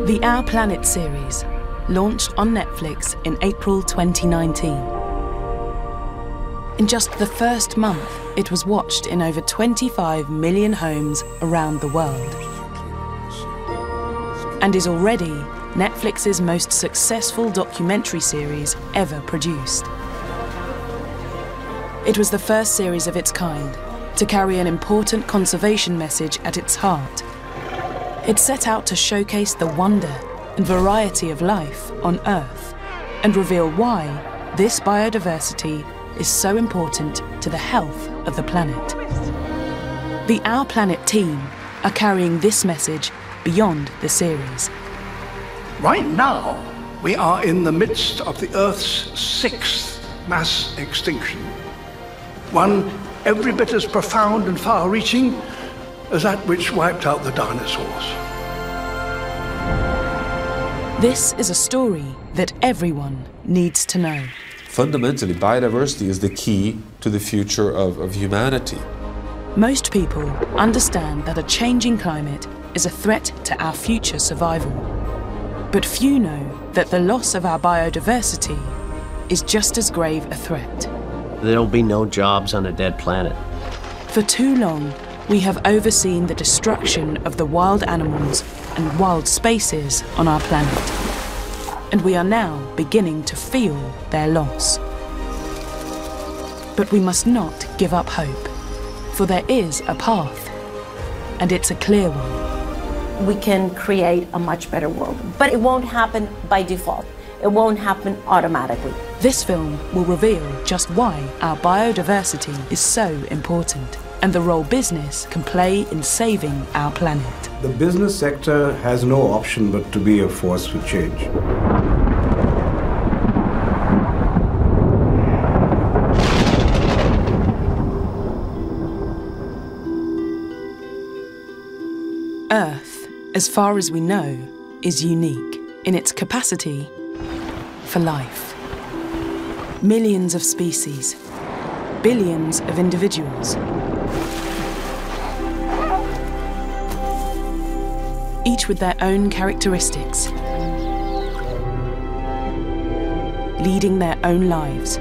The Our Planet series launched on Netflix in April 2019. In just the first month, it was watched in over 25 million homes around the world, and is already Netflix's most successful documentary series ever produced. It was the first series of its kind to carry an important conservation message at its heart. It set out to showcase the wonder and variety of life on Earth and reveal why this biodiversity is so important to the health of the planet. The Our Planet team are carrying this message beyond the series. Right now, we are in the midst of the Earth's 6th mass extinction. One every bit as profound and far-reaching as that which wiped out the dinosaurs. This is a story that everyone needs to know. Fundamentally, biodiversity is the key to the future of humanity. Most people understand that a changing climate is a threat to our future survival. But few know that the loss of our biodiversity is just as grave a threat. There'll be no jobs on a dead planet. For too long, we have overseen the destruction of the wild animals and wild spaces on our planet. And we are now beginning to feel their loss. But we must not give up hope, for there is a path, and it's a clear one. We can create a much better world, but it won't happen by default. It won't happen automatically. This film will reveal just why our biodiversity is so important and the role business can play in saving our planet. The business sector has no option but to be a force for change. Earth, as far as we know, is unique in its capacity for life. Millions of species, billions of individuals. Each with their own characteristics, leading their own lives.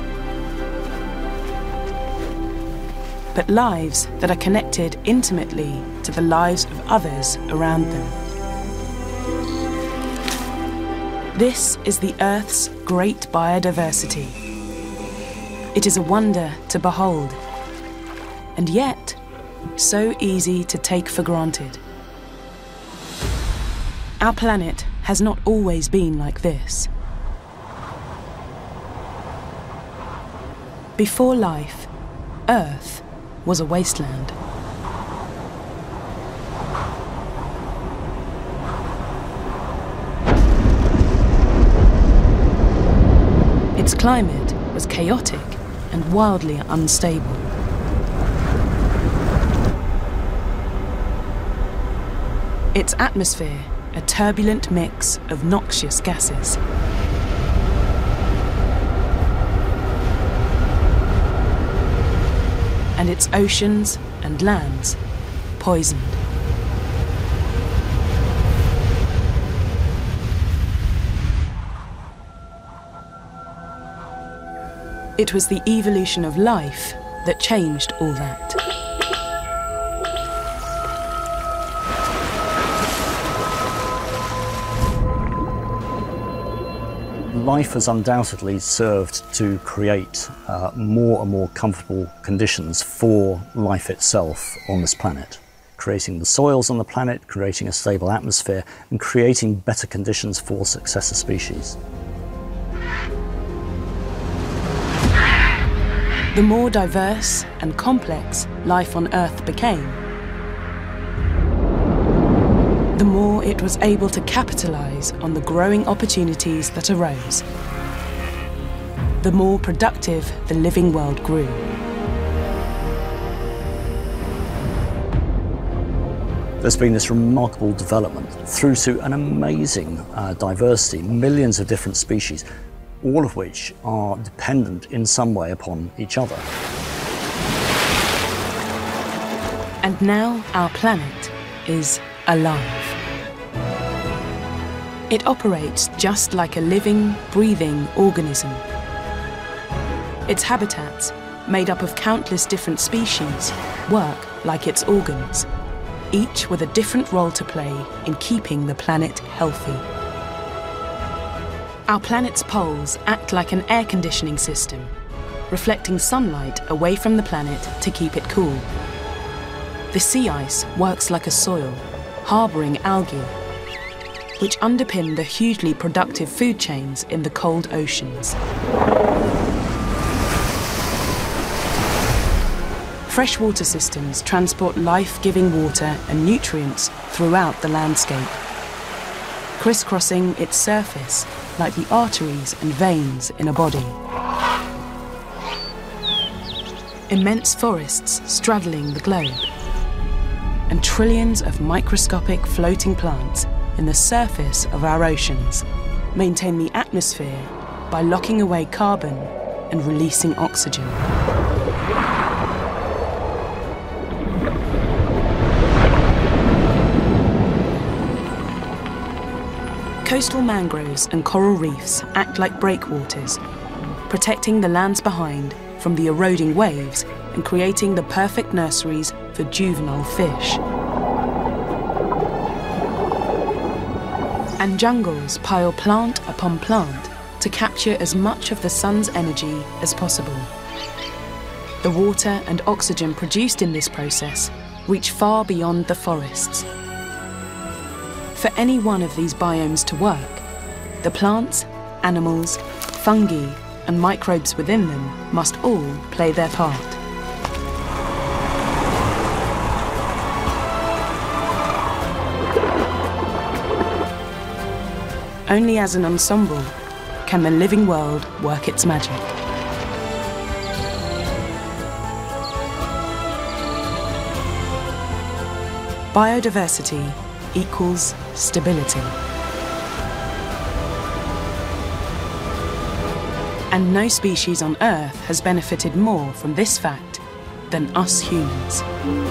But lives that are connected intimately to the lives of others around them. This is the Earth's great biodiversity. It is a wonder to behold, and yet so easy to take for granted. Our planet has not always been like this. Before life, Earth was a wasteland. Its climate was chaotic and wildly unstable. Its atmosphere, a turbulent mix of noxious gases. And its oceans and lands poisoned. It was the evolution of life that changed all that. Life has undoubtedly served to create more and more comfortable conditions for life itself on this planet, creating the soils on the planet, creating a stable atmosphere, and creating better conditions for successor species. The more diverse and complex life on Earth became, the more it was able to capitalize on the growing opportunities that arose. The more productive the living world grew. There's been this remarkable development through to an amazing diversity, millions of different species, all of which are dependent in some way upon each other. And now our planet is alive. It operates just like a living, breathing organism. Its habitats, made up of countless different species, work like its organs, each with a different role to play in keeping the planet healthy. Our planet's poles act like an air conditioning system, reflecting sunlight away from the planet to keep it cool. The sea ice works like a soil, harbouring algae, which underpin the hugely productive food chains in the cold oceans. Freshwater systems transport life-giving water and nutrients throughout the landscape, crisscrossing its surface like the arteries and veins in a body. Immense forests straddling the globe, and trillions of microscopic floating plants in the surface of our oceans maintain the atmosphere by locking away carbon and releasing oxygen. Coastal mangroves and coral reefs act like breakwaters, protecting the lands behind from the eroding waves and creating the perfect nurseries for juvenile fish. And jungles pile plant upon plant to capture as much of the sun's energy as possible. The water and oxygen produced in this process reach far beyond the forests. For any one of these biomes to work, the plants, animals, fungi, and microbes within them must all play their part. Only as an ensemble can the living world work its magic. Biodiversity equals stability. And no species on Earth has benefited more from this fact than us humans.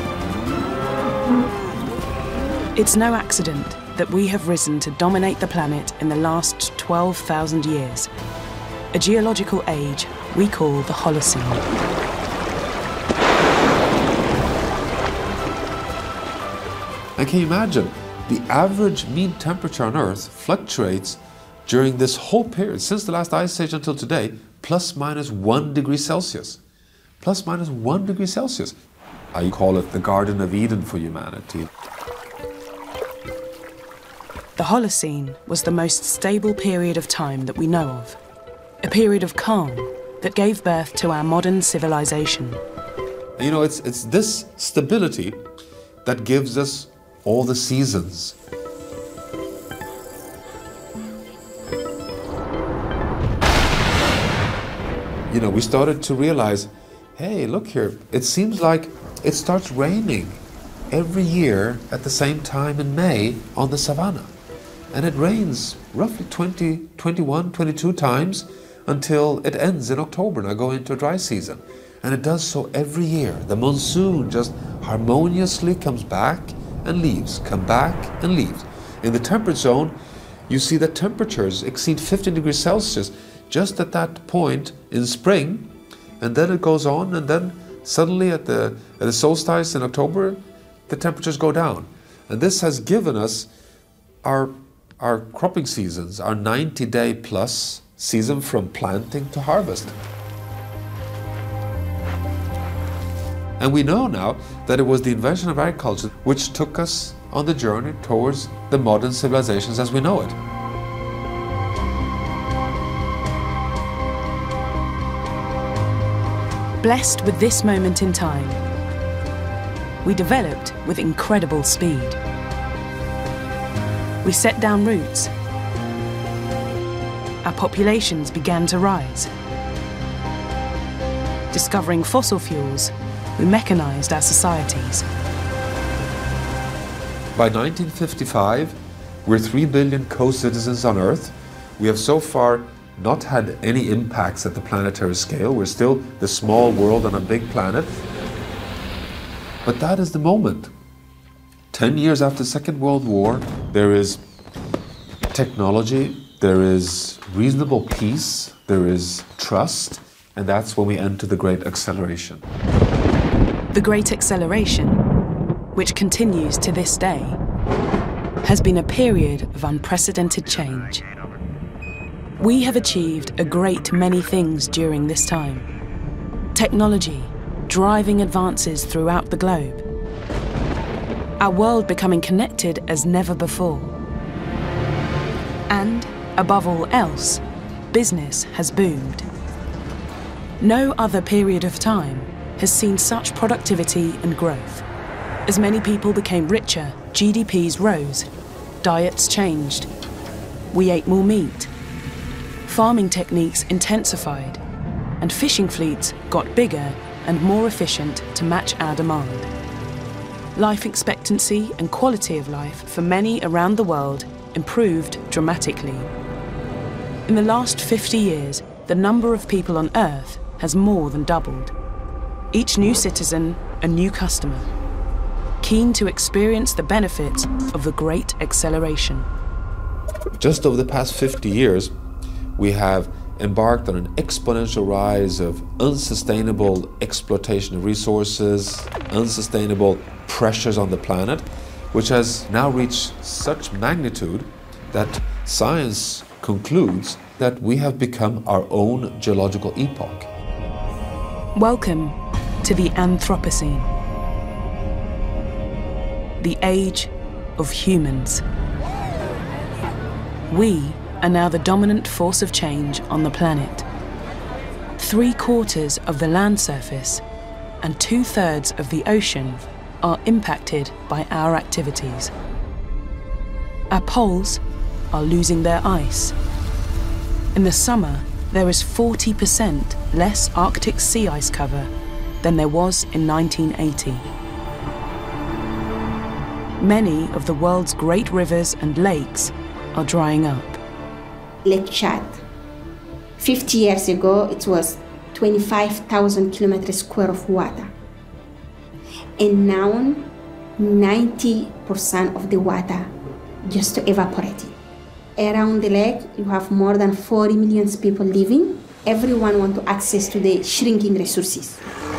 It's no accident that we have risen to dominate the planet in the last 12,000 years, a geological age we call the Holocene. And can you imagine, the average mean temperature on Earth fluctuates during this whole period, since the last ice age until today, plus minus 1 degree Celsius. Plus minus 1 degree Celsius. I call it the Garden of Eden for humanity. The Holocene was the most stable period of time that we know of. A period of calm that gave birth to our modern civilization. You know, it's this stability that gives us all the seasons. You know, we started to realize, hey, look here, it seems like it starts raining every year at the same time in May on the savannah. And it rains roughly 20, 21, 22 times until it ends in October and I go into a dry season. And it does so every year. The monsoon just harmoniously comes back and leaves, come back and leaves. In the temperate zone, you see that temperatures exceed 15 degrees Celsius just at that point in spring, and then it goes on, and then suddenly at the solstice in October, the temperatures go down. And this has given us our cropping seasons, our 90-day plus season from planting to harvest. And we know now that it was the invention of agriculture which took us on the journey towards the modern civilizations as we know it. Blessed with this moment in time, we developed with incredible speed. We set down roots. Our populations began to rise. Discovering fossil fuels, we mechanized our societies. By 1955, we're 3 billion co-citizens on Earth. We have so far not had any impacts at the planetary scale. We're still the small world on a big planet. But that is the moment. 10 years after the Second World War, there is technology, there is reasonable peace, there is trust, and that's when we enter the Great Acceleration. The Great Acceleration, which continues to this day, has been a period of unprecedented change. We have achieved a great many things during this time. Technology driving advances throughout the globe. Our world becoming connected as never before. And, above all else, business has boomed. No other period of time has seen such productivity and growth. As many people became richer, GDPs rose, diets changed. We ate more meat. Farming techniques intensified, and fishing fleets got bigger and more efficient to match our demand. Life expectancy and quality of life for many around the world improved dramatically. In the last 50 years, the number of people on Earth has more than doubled. Each new citizen, a new customer, keen to experience the benefits of the Great Acceleration. Just over the past 50 years, we have embarked on an exponential rise of unsustainable exploitation of resources, unsustainable pressures on the planet, which has now reached such magnitude that science concludes that we have become our own geological epoch. Welcome to the Anthropocene, the age of humans. We are now the dominant force of change on the planet. 3/4 of the land surface and 2/3 of the ocean are impacted by our activities. Our poles are losing their ice. In the summer, there is 40% less Arctic sea ice cover than there was in 1980. Many of the world's great rivers and lakes are drying up. Lake Chad. 50 years ago, it was 25,000 kilometers square of water. And now, 90% of the water just evaporated. Around the lake, you have more than 40 million people living. Everyone wants to access to the shrinking resources.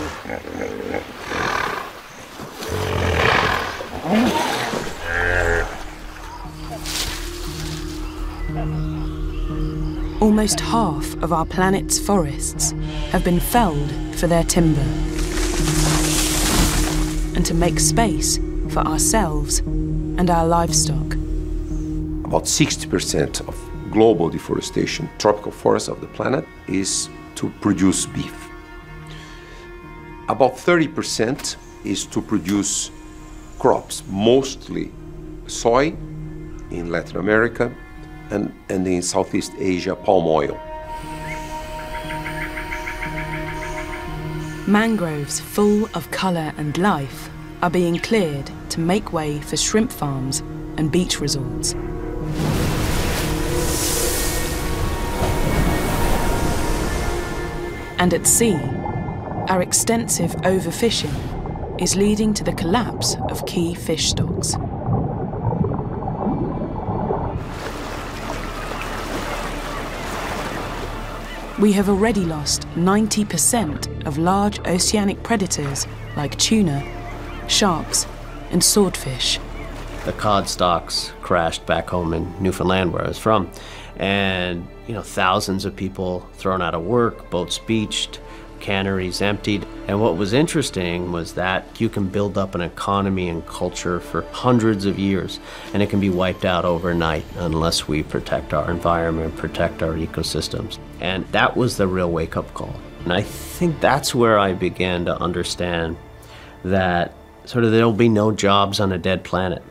Almost half of our planet's forests have been felled for their timber and to make space for ourselves and our livestock. About 60% of global deforestation, tropical forests of the planet, is to produce beef. About 30% is to produce crops, mostly soy in Latin America, and in Southeast Asia, palm oil. Mangroves full of colour and life are being cleared to make way for shrimp farms and beach resorts. And at sea, our extensive overfishing is leading to the collapse of key fish stocks. We have already lost 90% of large oceanic predators like tuna, sharks, and swordfish. The cod stocks crashed back home in Newfoundland, where I was from, and thousands of people thrown out of work, boats beached, canneries emptied. And what was interesting was that you can build up an economy and culture for hundreds of years, and it can be wiped out overnight unless we protect our environment, protect our ecosystems. And that was the real wake-up call. And I think that's where I began to understand that there'll be no jobs on a dead planet.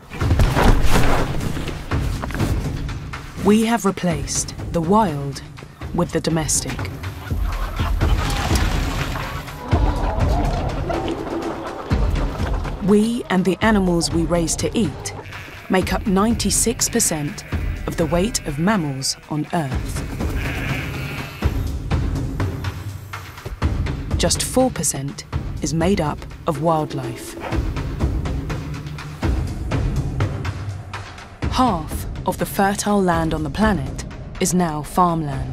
We have replaced the wild with the domestic. We and the animals we raise to eat make up 96% of the weight of mammals on Earth. Just 4% is made up of wildlife. Half of the fertile land on the planet is now farmland.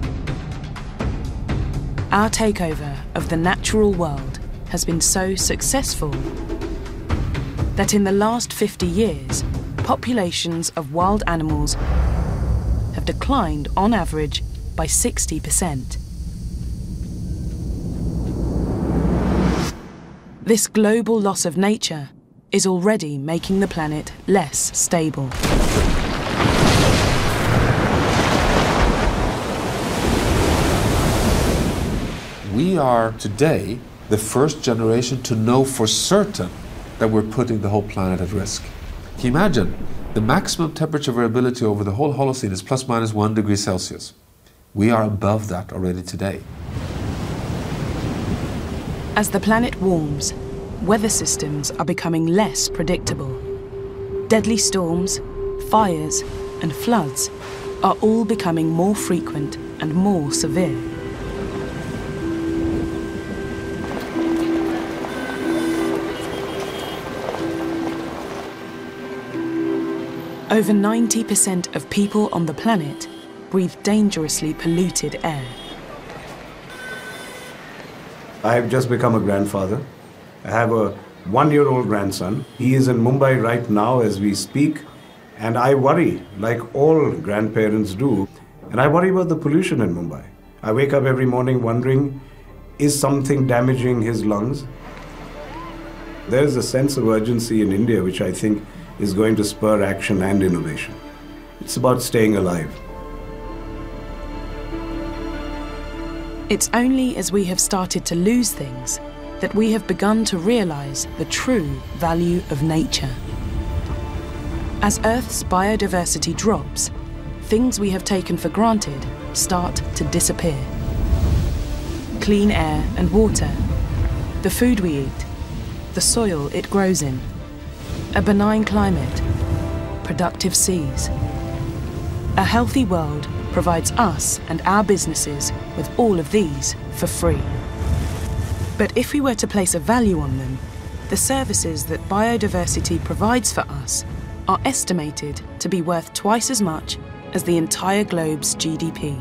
Our takeover of the natural world has been so successful that in the last 50 years, populations of wild animals have declined on average by 60%. This global loss of nature is already making the planet less stable. We are today the first generation to know for certain that we're putting the whole planet at risk. Can you imagine? The maximum temperature variability over the whole Holocene is plus minus 1 degree Celsius. We are above that already today. As the planet warms, weather systems are becoming less predictable. Deadly storms, fires, and floods are all becoming more frequent and more severe. Over 90% of people on the planet breathe dangerously polluted air. I have just become a grandfather. I have a 1-year-old grandson. He is in Mumbai right now as we speak, and I worry, like all grandparents do, and I worry about the pollution in Mumbai. I wake up every morning wondering, is something damaging his lungs? There is a sense of urgency in India which I think is going to spur action and innovation. It's about staying alive. It's only as we have started to lose things that we have begun to realize the true value of nature. As Earth's biodiversity drops, things we have taken for granted start to disappear. Clean air and water, the food we eat, the soil it grows in, a benign climate, productive seas. A healthy world provides us and our businesses with all of these for free. But if we were to place a value on them, the services that biodiversity provides for us are estimated to be worth twice as much as the entire globe's GDP.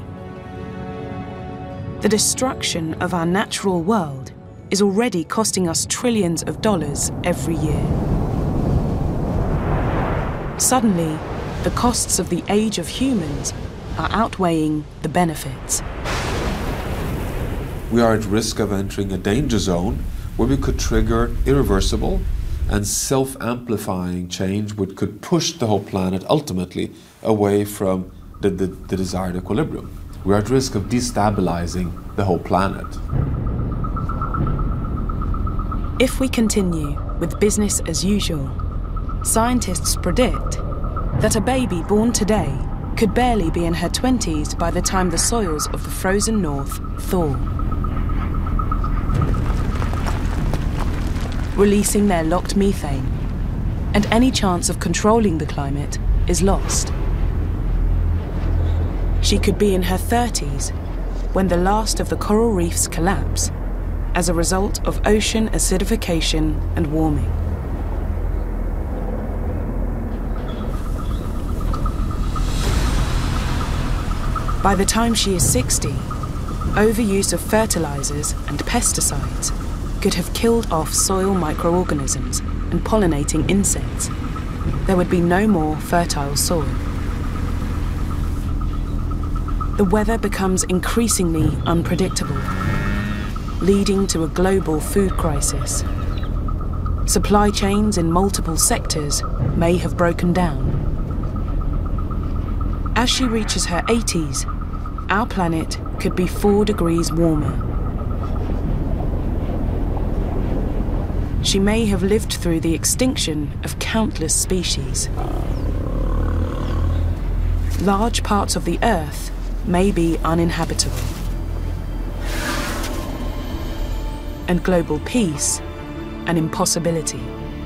The destruction of our natural world is already costing us trillions of dollars every year. Suddenly, the costs of the age of humans are outweighing the benefits. We are at risk of entering a danger zone where we could trigger irreversible and self-amplifying change which could push the whole planet ultimately away from the desired equilibrium. We are at risk of destabilizing the whole planet. If we continue with business as usual, scientists predict that a baby born today could barely be in her 20s by the time the soils of the frozen north thaw, releasing their locked methane, and any chance of controlling the climate is lost. She could be in her 30s when the last of the coral reefs collapse as a result of ocean acidification and warming. By the time she is 60, overuse of fertilizers and pesticides could have killed off soil microorganisms and pollinating insects. There would be no more fertile soil. The weather becomes increasingly unpredictable, leading to a global food crisis. Supply chains in multiple sectors may have broken down. As she reaches her 80s, our planet could be 4 degrees warmer. She may have lived through the extinction of countless species. Large parts of the Earth may be uninhabitable. And global peace, an impossibility.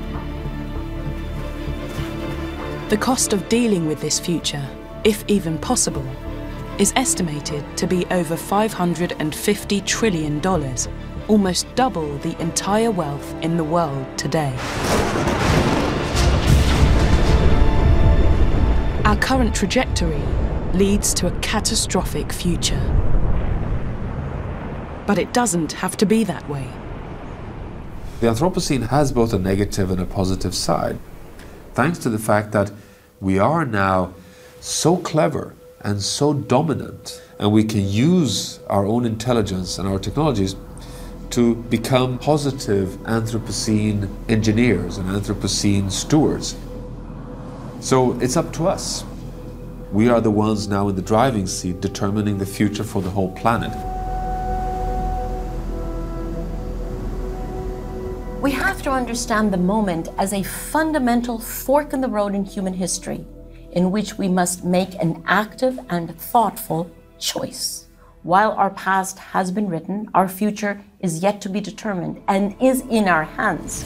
The cost of dealing with this future, if even possible, is estimated to be over $550 trillion, almost double the entire wealth in the world today. Our current trajectory leads to a catastrophic future. But it doesn't have to be that way. The Anthropocene has both a negative and a positive side, thanks to the fact that we are now so clever and so dominant, and we can use our own intelligence and our technologies to become positive Anthropocene engineers and Anthropocene stewards. So it's up to us. We are the ones now in the driving seat determining the future for the whole planet. We have to understand the moment as a fundamental fork in the road in human history, in which we must make an active and thoughtful choice. While our past has been written, our future is yet to be determined and is in our hands.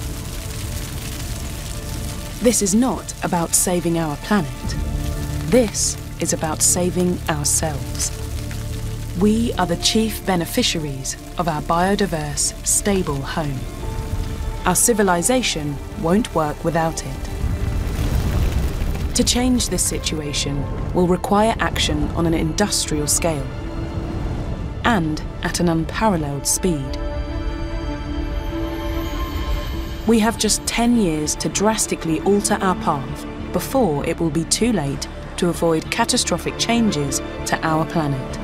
This is not about saving our planet. This is about saving ourselves. We are the chief beneficiaries of our biodiverse, stable home. Our civilization won't work without it. To change this situation will require action on an industrial scale and at an unparalleled speed. We have just 10 years to drastically alter our path before it will be too late to avoid catastrophic changes to our planet.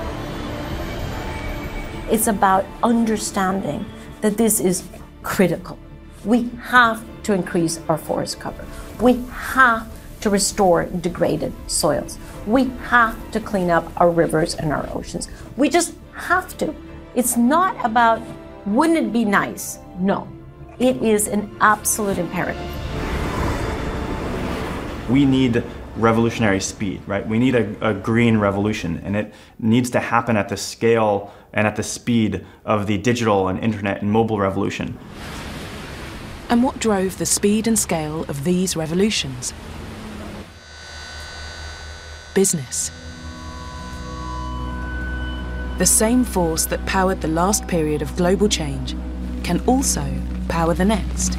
It's about understanding that this is critical. We have to increase our forest cover. We have to restore degraded soils. We have to clean up our rivers and our oceans. We just have to. It's not about, wouldn't it be nice? No, it is an absolute imperative. We need revolutionary speed, right? We need a green revolution, and it needs to happen at the scale and at the speed of the digital and internet and mobile revolution. And what drove the speed and scale of these revolutions? Business. The same force that powered the last period of global change can also power the next.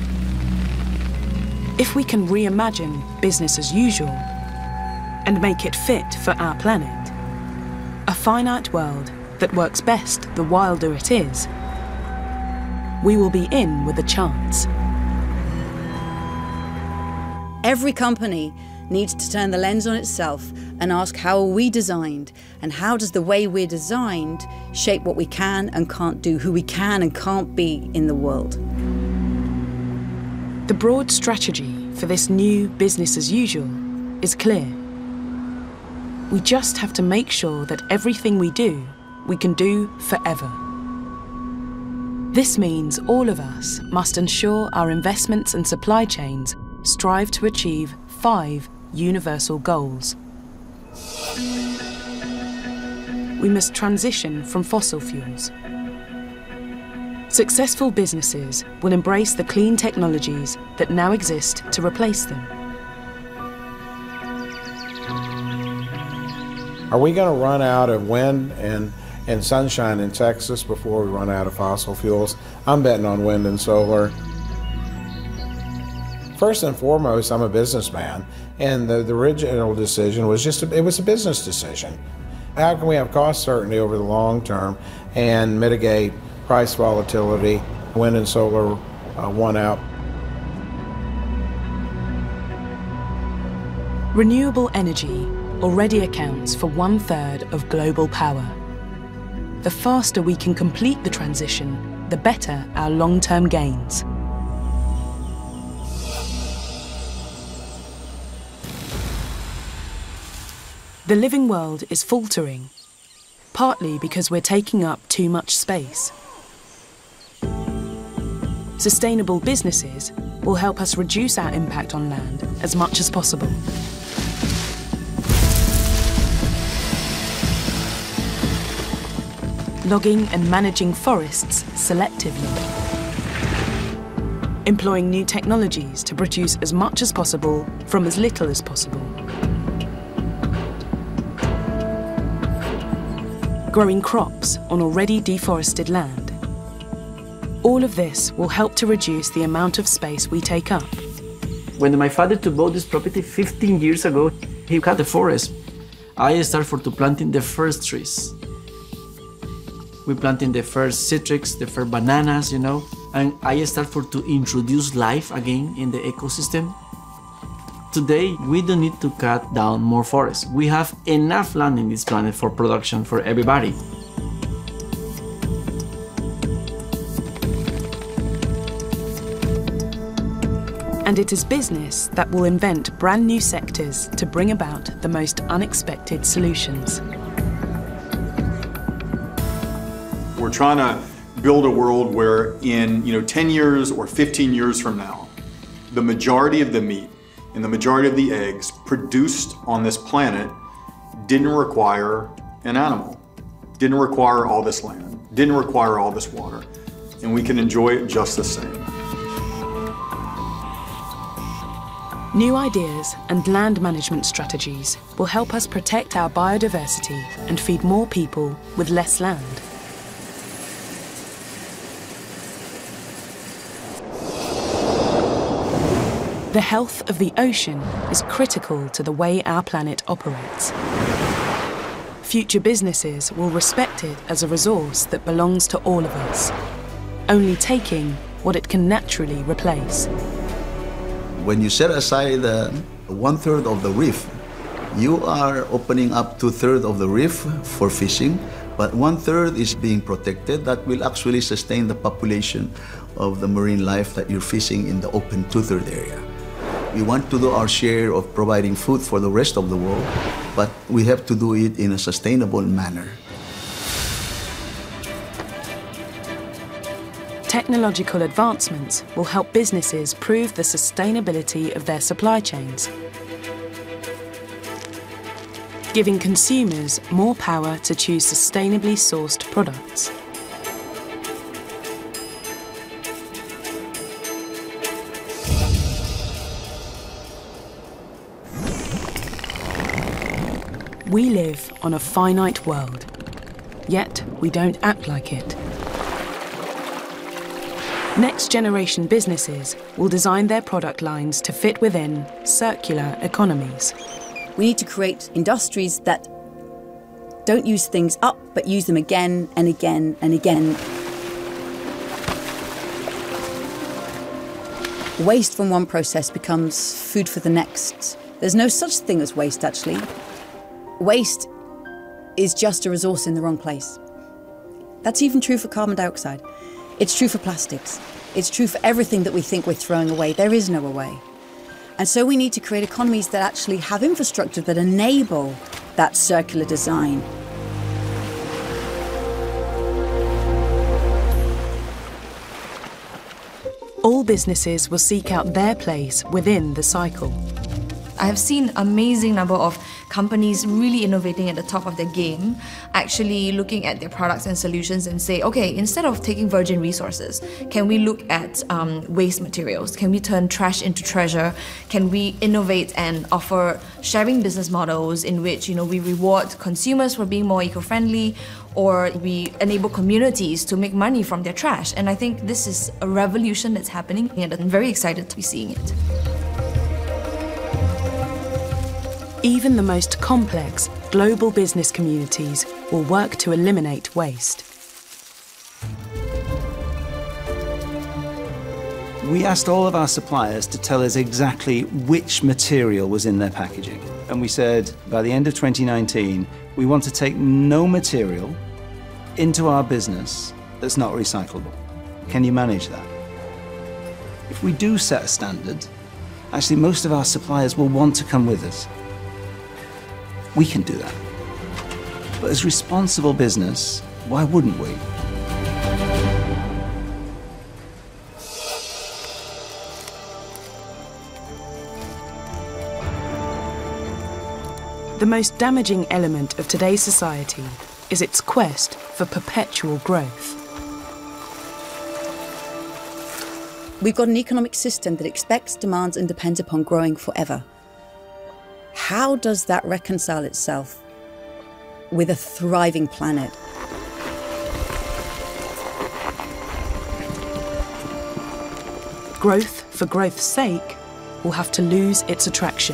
If we can reimagine business as usual and make it fit for our planet, a finite world that works best the wilder it is, we will be in with a chance. Every company needs to turn the lens on itself and ask, how are we designed? And how does the way we're designed shape what we can and can't do, who we can and can't be in the world? The broad strategy for this new business as usual is clear. We just have to make sure that everything we do, we can do forever. This means all of us must ensure our investments and supply chains strive to achieve 5 universal goals. We must transition from fossil fuels. Successful businesses will embrace the clean technologies that now exist to replace them. Are we going to run out of wind and sunshine in Texas before we run out of fossil fuels? I'm betting on wind and solar. First and foremost, I'm a businessman, and the original decision was it was a business decision. How can we have cost certainty over the long term and mitigate price volatility? Wind and solar won out. Renewable energy already accounts for 1/3 of global power. The faster we can complete the transition, the better our long-term gains. The living world is faltering, partly because we're taking up too much space. Sustainable businesses will help us reduce our impact on land as much as possible. Logging and managing forests selectively. Employing new technologies to produce as much as possible from as little as possible. Growing crops on already deforested land. All of this will help to reduce the amount of space we take up, When my father bought this property 15 years ago, he cut the forest. I started to planting the first trees. We planting the first citrus, the first bananas, and I started to introduce life again in the ecosystem. Today, we don't need to cut down more forests. We have enough land in this planet for production for everybody. And it is business that will invent brand new sectors to bring about the most unexpected solutions. We're trying to build a world where in 10 years or 15 years from now, the majority of the meat and the majority of the eggs produced on this planet didn't require an animal, didn't require all this land, didn't require all this water, and we can enjoy it just the same. New ideas and land management strategies will help us protect our biodiversity and feed more people with less land. The health of the ocean is critical to the way our planet operates. Future businesses will respect it as a resource that belongs to all of us, only taking what it can naturally replace. When you set aside 1/3 of the reef, you are opening up 2/3 of the reef for fishing, but 1/3 is being protected. That will actually sustain the population of the marine life that you're fishing in the open 2/3 area. We want to do our share of providing food for the rest of the world, but we have to do it in a sustainable manner. Technological advancements will help businesses prove the sustainability of their supply chains, giving consumers more power to choose sustainably sourced products. We live on a finite world, yet we don't act like it. Next-generation businesses will design their product lines to fit within circular economies. We need to create industries that don't use things up, but use them again and again and again. Waste from one process becomes food for the next. There's no such thing as waste, actually. Waste is just a resource in the wrong place. That's even true for carbon dioxide. It's true for plastics. It's true for everything that we think we're throwing away. There is no away. And so we need to create economies that actually have infrastructure that enable that circular design. All businesses will seek out their place within the cycle. I have seen amazing number of companies really innovating at the top of their game, actually looking at their products and solutions and say, okay, instead of taking virgin resources, can we look at waste materials? Can we turn trash into treasure? Can we innovate and offer sharing business models in which we reward consumers for being more eco-friendly, or we enable communities to make money from their trash? And I think this is a revolution that's happening, and I'm very excited to be seeing it. Even the most complex global business communities will work to eliminate waste. We asked all of our suppliers to tell us exactly which material was in their packaging. And we said, by the end of 2019, we want to take no material into our business that's not recyclable. Can you manage that? If we do set a standard, actually most of our suppliers will want to come with us. We can do that. But as responsible business, why wouldn't we? The most damaging element of today's society is its quest for perpetual growth. We've got an economic system that expects, demands, and depends upon growing forever. How does that reconcile itself with a thriving planet? Growth for growth's sake will have to lose its attraction.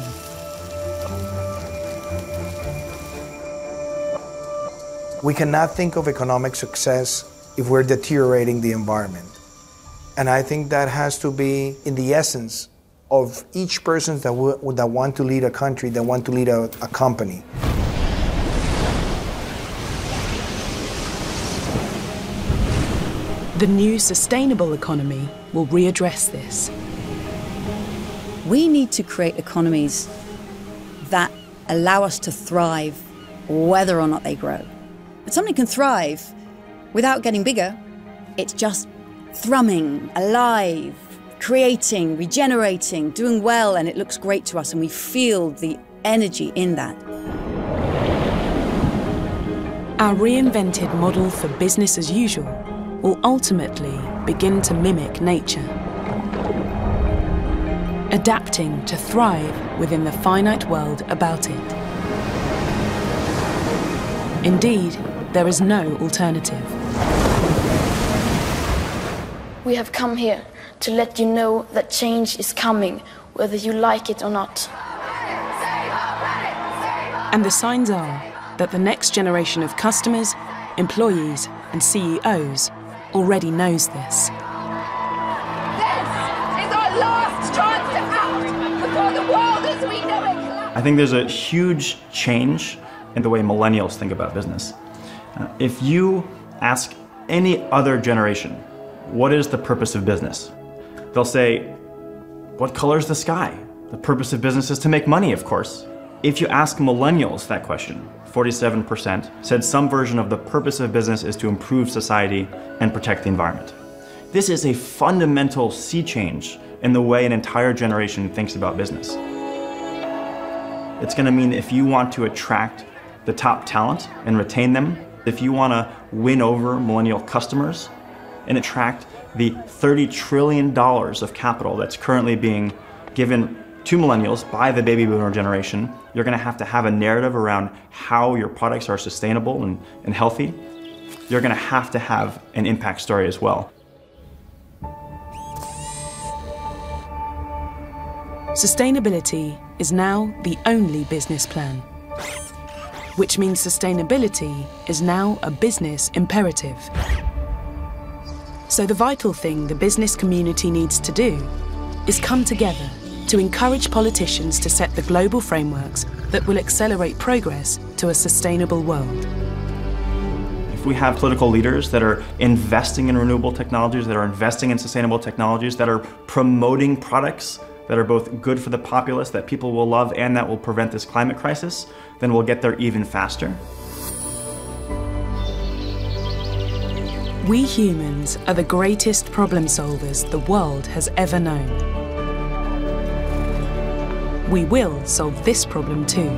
We cannot think of economic success if we're deteriorating the environment. And I think that has to be in the essence of each person that want to lead a country, that want to lead a company. The new sustainable economy will readdress this. We need to create economies that allow us to thrive whether or not they grow. But something can thrive without getting bigger. It's just thrumming, alive, creating, regenerating, doing well, and it looks great to us, and we feel the energy in that. Our reinvented model for business as usual will ultimately begin to mimic nature, adapting to thrive within the finite world about it. Indeed, there is no alternative. We have come here to let you know that change is coming, whether you like it or not. And the signs are that the next generation of customers, employees, and CEOs already knows this. This is our last chance to act before the world as we know it collapses. I think there's a huge change in the way millennials think about business. If you ask any other generation, what is the purpose of business? They'll say, what color is the sky? The purpose of business is to make money, of course. If you ask millennials that question, 47% said some version of the purpose of business is to improve society and protect the environment. This is a fundamental sea change in the way an entire generation thinks about business. It's going to mean if you want to attract the top talent and retain them, if you want to win over millennial customers and attract the $30 trillion of capital that's currently being given to millennials by the baby boomer generation, you're going to have a narrative around how your products are sustainable and healthy. You're going to have an impact story as well. Sustainability is now the only business plan, which means sustainability is now a business imperative. So the vital thing the business community needs to do is come together to encourage politicians to set the global frameworks that will accelerate progress to a sustainable world. If we have political leaders that are investing in renewable technologies, that are investing in sustainable technologies, that are promoting products that are both good for the populace, that people will love, and that will prevent this climate crisis, then we'll get there even faster. We humans are the greatest problem solvers the world has ever known. We will solve this problem too.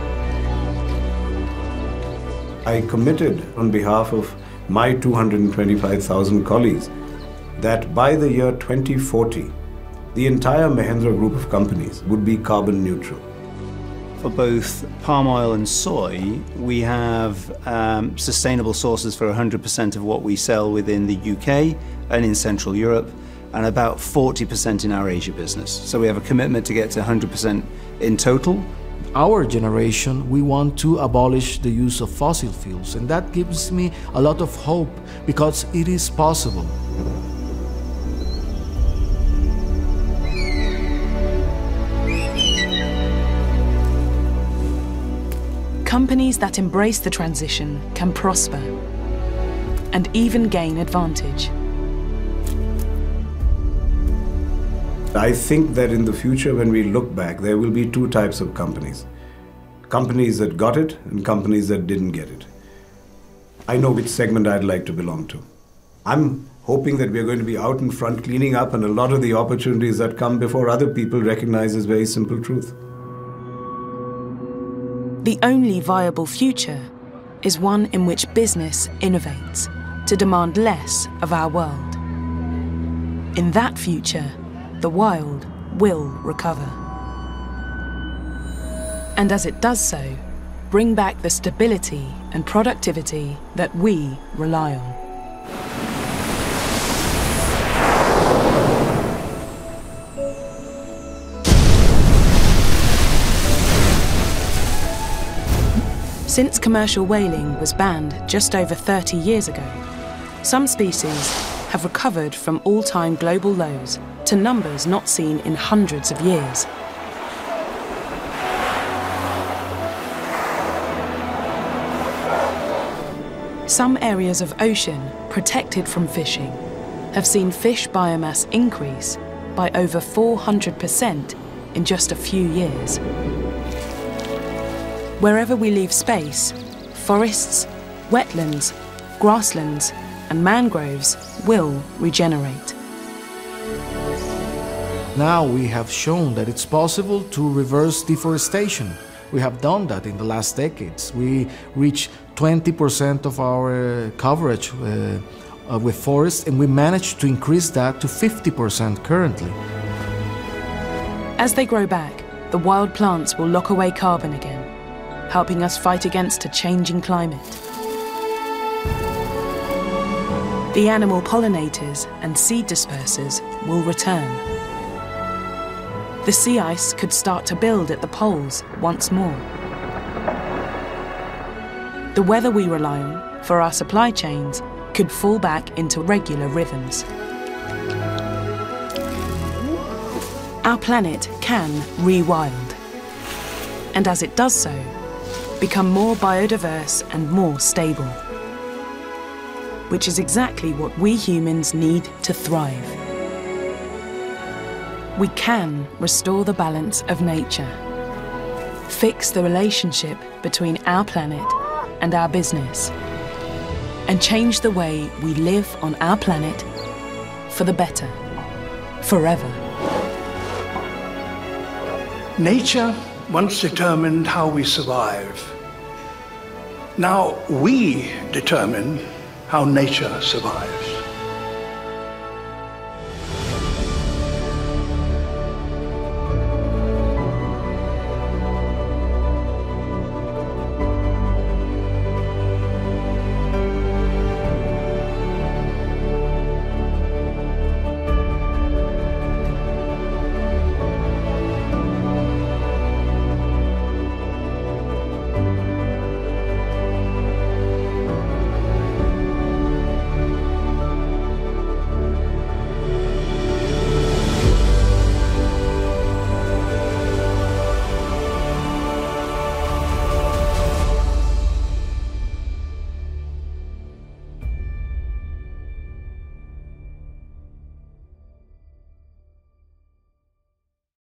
I committed on behalf of my 225,000 colleagues that by the year 2040, the entire Mahindra group of companies would be carbon neutral. For both palm oil and soy, we have sustainable sources for 100% of what we sell within the UK and in Central Europe, and about 40% in our Asia business. So we have a commitment to get to 100% in total. Our generation, we want to abolish the use of fossil fuels, and that gives me a lot of hope because it is possible. Companies that embrace the transition can prosper and even gain advantage. I think that in the future, when we look back, there will be two types of companies. Companies that got it and companies that didn't get it. I know which segment I'd like to belong to. I'm hoping that we're going to be out in front cleaning up, and a lot of the opportunities that come before other people recognize this very simple truth. The only viable future is one in which business innovates to demand less of our world. In that future, the wild will recover. And as it does so, bring back the stability and productivity that we rely on. Since commercial whaling was banned just over 30 years ago, some species have recovered from all-time global lows to numbers not seen in hundreds of years. Some areas of ocean protected from fishing have seen fish biomass increase by over 400% in just a few years. Wherever we leave space, forests, wetlands, grasslands, and mangroves will regenerate. Now we have shown that it's possible to reverse deforestation. We have done that in the last decades. We reached 20% of our coverage with forests, and we managed to increase that to 50% currently. As they grow back, the wild plants will lock away carbon again, helping us fight against a changing climate. The animal pollinators and seed dispersers will return. The sea ice could start to build at the poles once more. The weather we rely on for our supply chains could fall back into regular rhythms. Our planet can rewild, and as it does so, become more biodiverse and more stable, which is exactly what we humans need to thrive. We can restore the balance of nature, fix the relationship between our planet and our business, and change the way we live on our planet for the better, forever. Nature once determined how we survive. Now we determine how nature survives.